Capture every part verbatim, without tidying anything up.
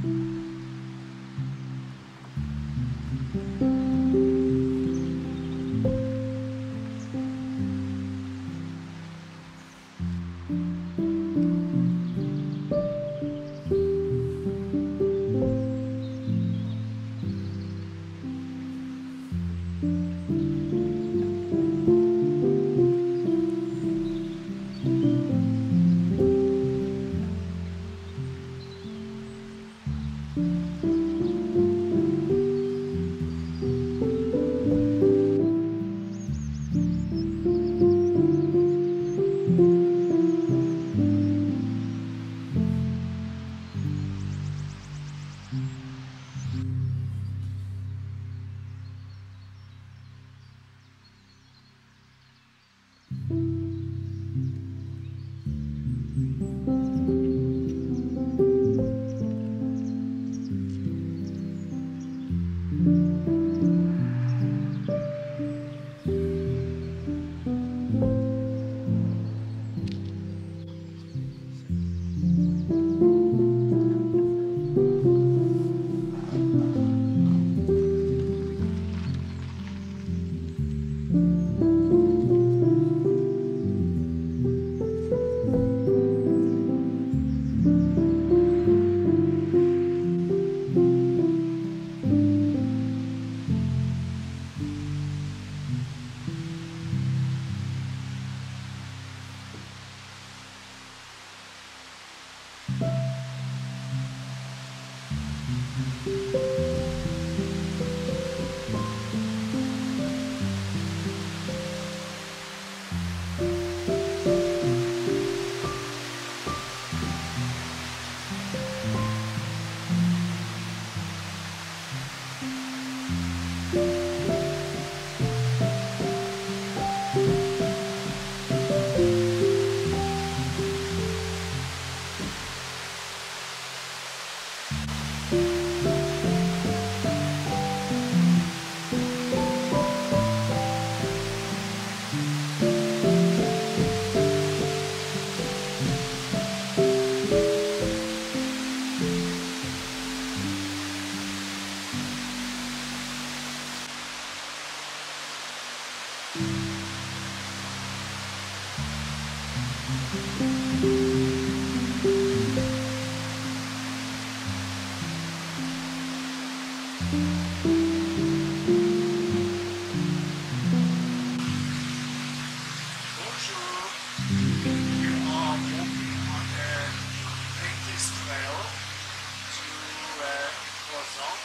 Crozant,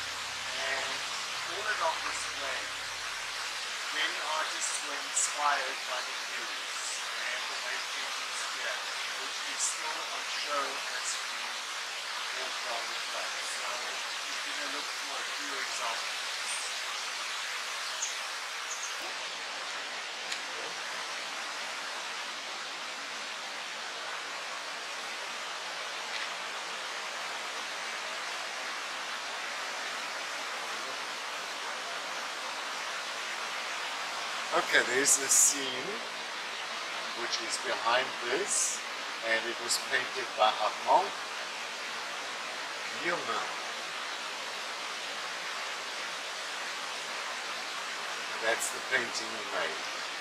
and all along this way, many artists were inspired by the Creuse and the way paintings here, which is still on show as we walk down the track. So we're going to look for a few examples. Okay, there's a scene which is behind this, and it was painted by Armand. Herein. That's the painting he made.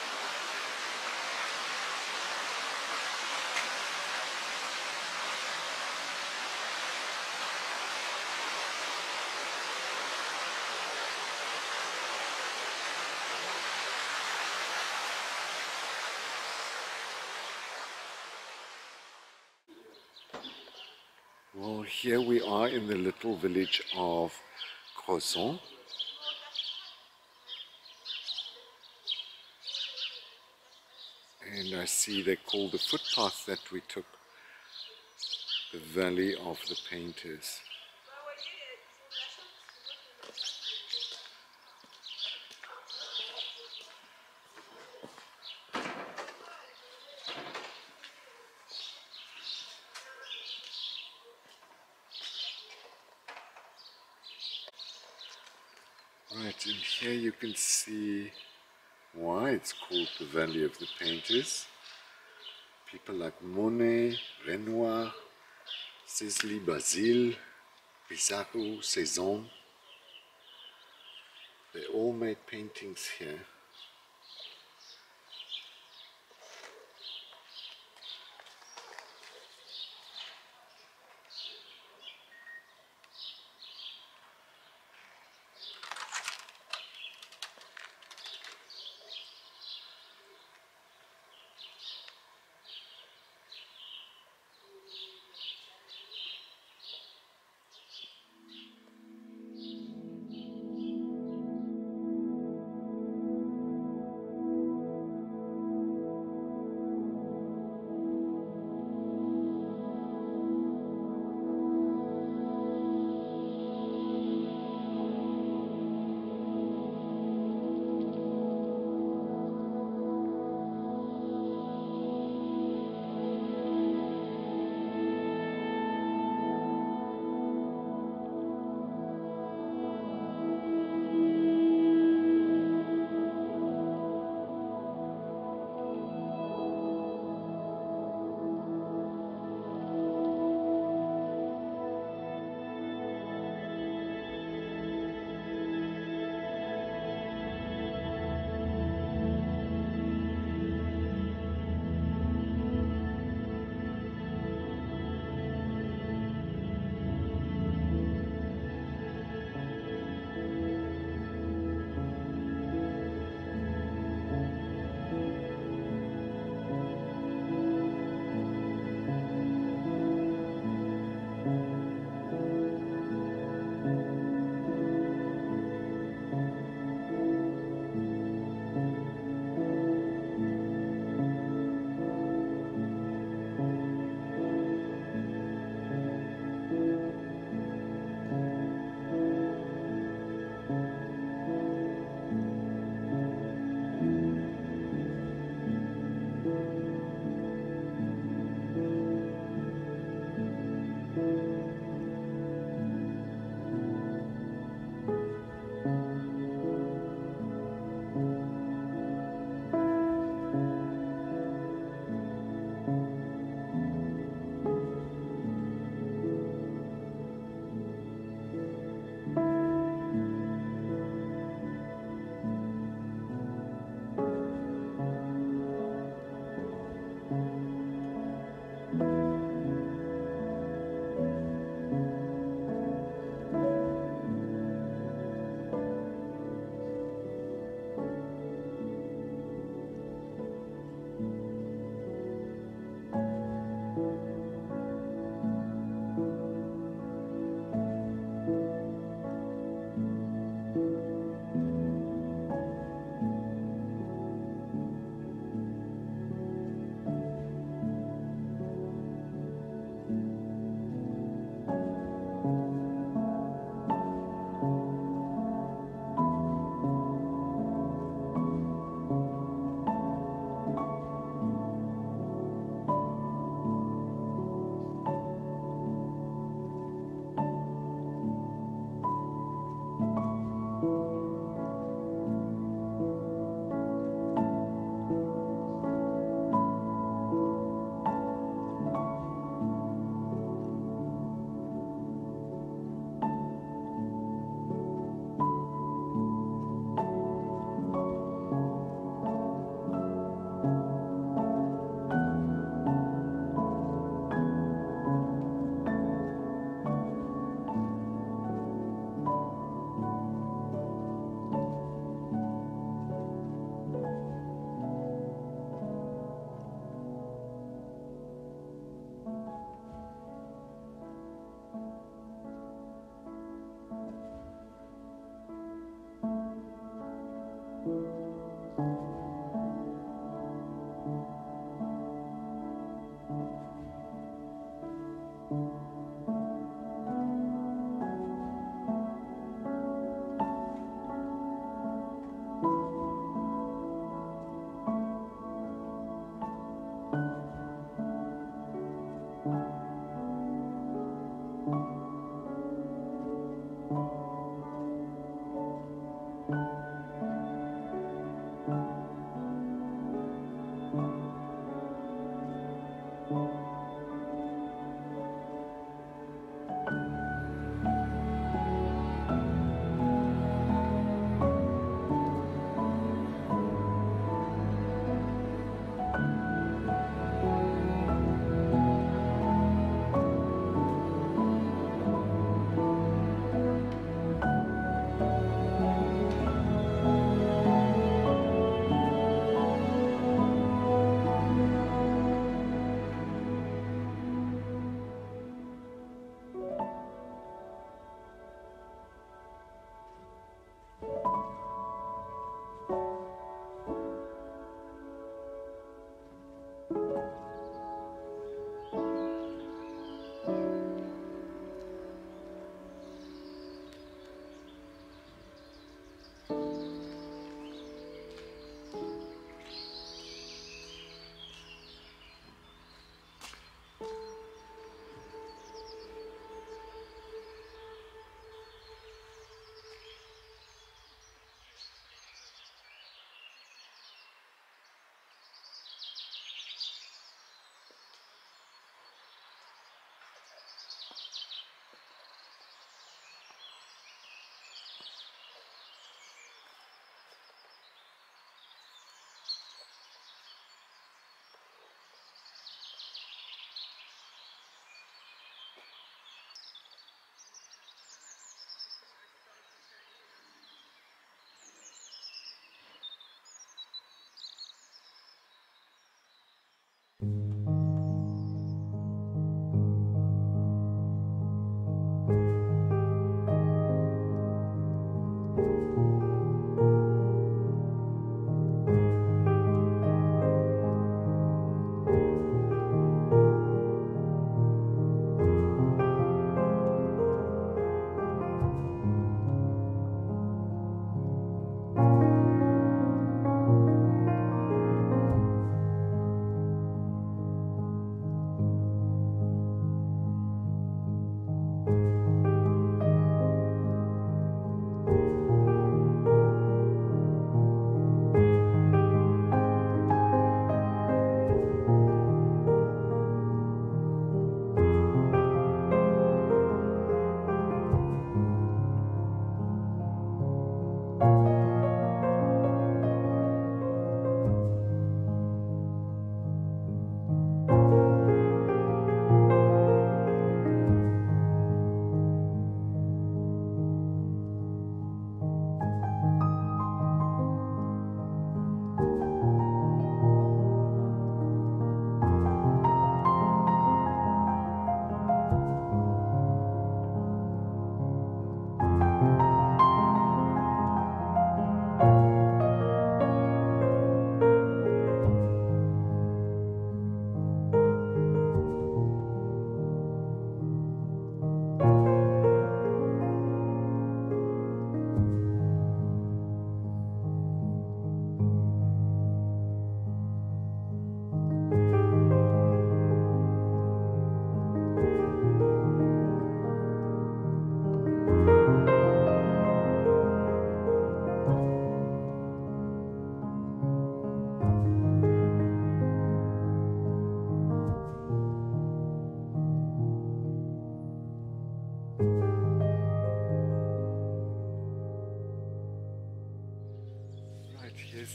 Well, here we are in the little village of Crozant. And I see they call the footpath that we took the Valley of the Painters. Right, and here you can see why it's called the Valley of the Painters. People like Monet, Renoir, Sisley, Basile, Bizarro, Saison. They all made paintings here.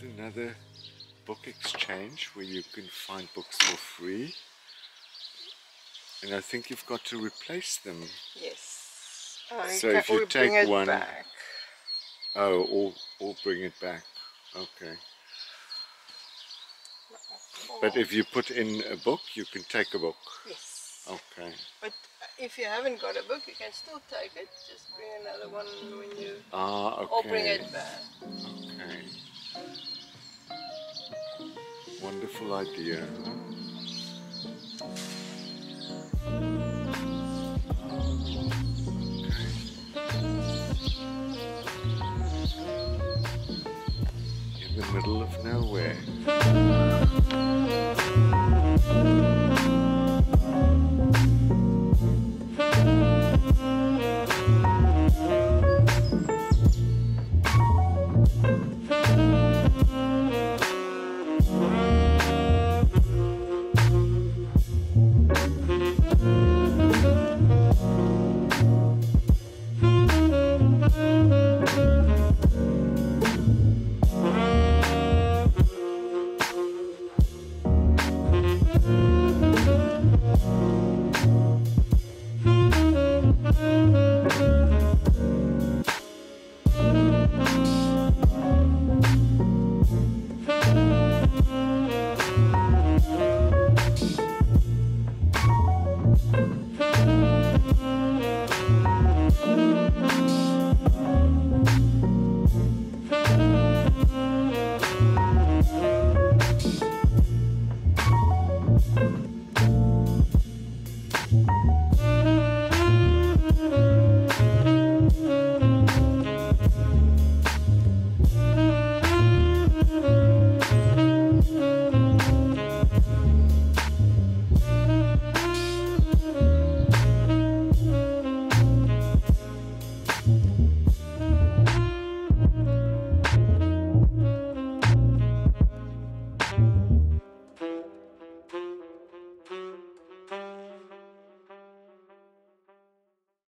another book exchange where you can find books for free. And I think you've got to replace them. Yes. Uh, So can, if you we take bring it one- back. Oh, or, or bring it back. Okay. But if you put in a book, you can take a book. Yes. Okay. But if you haven't got a book, you can still take it. Just bring another one when you... Ah, okay. Or bring it back. Okay. Wonderful idea, huh? In the middle of nowhere.